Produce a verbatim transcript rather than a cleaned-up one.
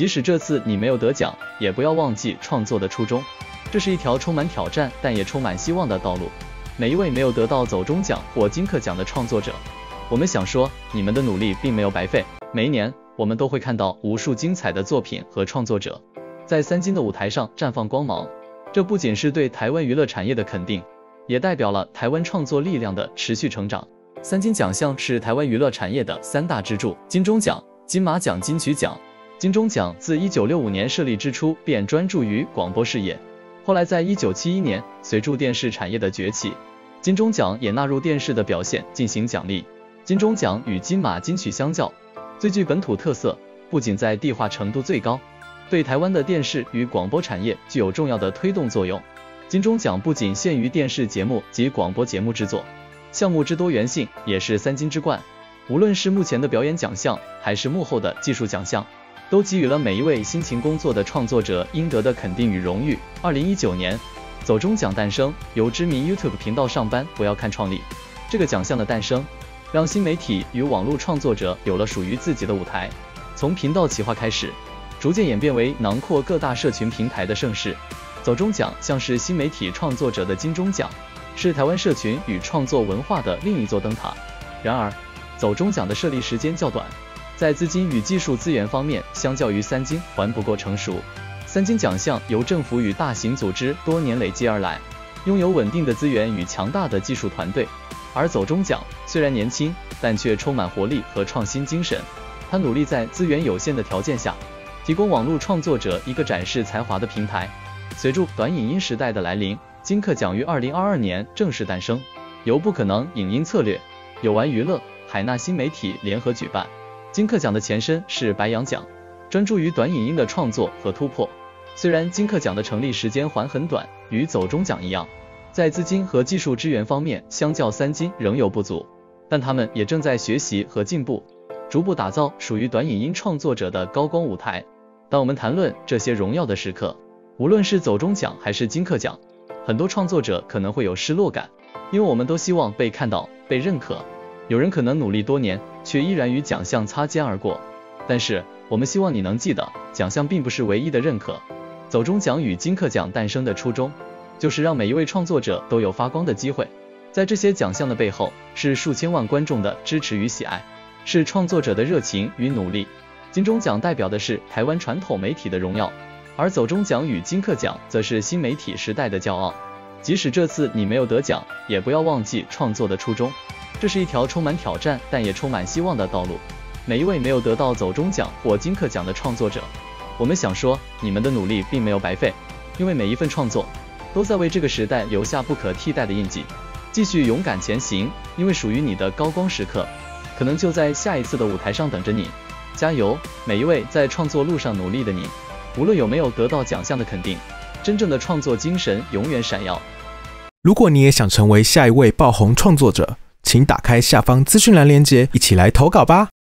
即使这次你没有得奖，也不要忘记创作的初衷。这是一条充满挑战，但也充满希望的道路。每一位没有得到走钟奖或金课奖的创作者，我们想说，你们的努力并没有白费。每一年，我们都会看到无数精彩的作品和创作者在三金的舞台上绽放光芒。这不仅是对台湾娱乐产业的肯定，也代表了台湾创作力量的持续成长。三金奖项是台湾娱乐产业的三大支柱：金钟奖、金马奖、金曲奖。金钟奖自一九六五年设立之初便专注于广播事业，后来在一九七一年，随着电视产业的崛起，金钟奖也纳入电视的表现进行奖励。金钟奖与金马、金曲相较，最具本土特色，不仅在地化程度最高，对台湾的电视与广播产业具有重要的推动作用。金钟奖不仅限于电视节目及广播节目制作，项目之多元性也是三金之冠。无论是目前的表演奖项，还是幕后的技术奖项，都给予了每一位辛勤工作的创作者应得的肯定与荣誉。二零一九年，走钟奖诞生，由知名 YouTube 频道上班不要看创立。这个奖项的诞生，让新媒体与网络创作者有了属于自己的舞台。从频道企划开始，逐渐演变为囊括各大社群平台的盛事。走钟奖像是新媒体创作者的金钟奖，是台湾社群与创作文化的另一座灯塔。然而，走钟奖的设立时间较短，在资金与技术资源方面，相较于三金还不够成熟。三金奖项由政府与大型组织多年累积而来，拥有稳定的资源与强大的技术团队。而走钟奖虽然年轻，但却充满活力和创新精神。它努力在资源有限的条件下，提供网络创作者一个展示才华的平台。随着短影音时代的来临，金课奖于二零二二年正式诞生，由不可能影音策略、有玩娱乐、海纳新媒体联合举办。金课奖的前身是白羊奖，专注于短影音的创作和突破。虽然金课奖的成立时间还很短，与走钟奖一样，在资金和技术支援方面相较三金仍有不足，但他们也正在学习和进步，逐步打造属于短影音创作者的高光舞台。当我们谈论这些荣耀的时刻，无论是走钟奖还是金课奖，很多创作者可能会有失落感，因为我们都希望被看到、被认可。有人可能努力多年，却依然与奖项擦肩而过。但是，我们希望你能记得，奖项并不是唯一的认可。走钟奖与金课奖诞生的初衷，就是让每一位创作者都有发光的机会。在这些奖项的背后，是数千万观众的支持与喜爱，是创作者的热情与努力。金钟奖代表的是台湾传统媒体的荣耀，而走钟奖与金课奖则是新媒体时代的骄傲。即使这次你没有得奖，也不要忘记创作的初衷。这是一条充满挑战，但也充满希望的道路。每一位没有得到走钟奖或金课奖的创作者，我们想说，你们的努力并没有白费，因为每一份创作都在为这个时代留下不可替代的印记。继续勇敢前行，因为属于你的高光时刻，可能就在下一次的舞台上等着你。加油，每一位在创作路上努力的你，无论有没有得到奖项的肯定，真正的创作精神永远闪耀。 如果你也想成为下一位爆红创作者，请打开下方资讯栏连结，一起来投稿吧。